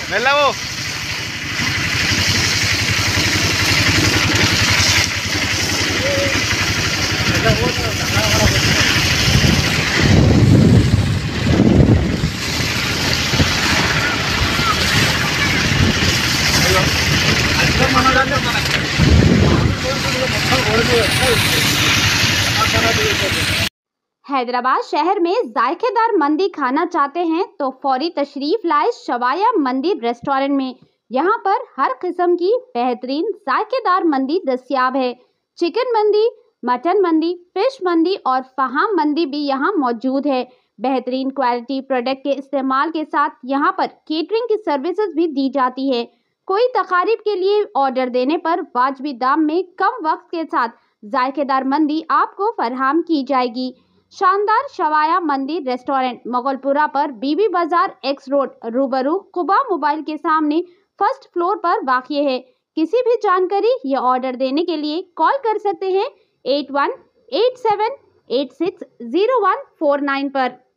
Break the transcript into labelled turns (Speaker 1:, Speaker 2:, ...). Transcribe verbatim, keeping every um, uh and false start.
Speaker 1: मेला वो
Speaker 2: हैदराबाद शहर में जायकेदार मंदी खाना चाहते हैं तो फौरी तशरीफ लाए शवाया मंदी रेस्टोरेंट में। यहाँ पर हर किस्म की बेहतरीन जायकेदार मंदी दस्तयाब है। चिकन मंदी, मटन मंदी, फिश मंदी और फहाम मंदी भी यहाँ मौजूद है। बेहतरीन क्वालिटी प्रोडक्ट के इस्तेमाल के साथ यहाँ पर केटरिंग की सर्विसेज भी दी जाती है। कोई तकारीब के लिए ऑर्डर देने पर वाजबी दाम में कम वक्त के साथ जायकेदार मंदी आपको फराहम की जाएगी। शानदार शवाया मंदी रेस्टोरेंट मोगलपुरा पर बीबी बाजार एक्स रोड रूबरू कुबा मोबाइल के सामने फर्स्ट फ्लोर पर वाक़ई है। किसी भी जानकारी या ऑर्डर देने के लिए कॉल कर सकते हैं eight one eight seven eight six zero one four nine पर।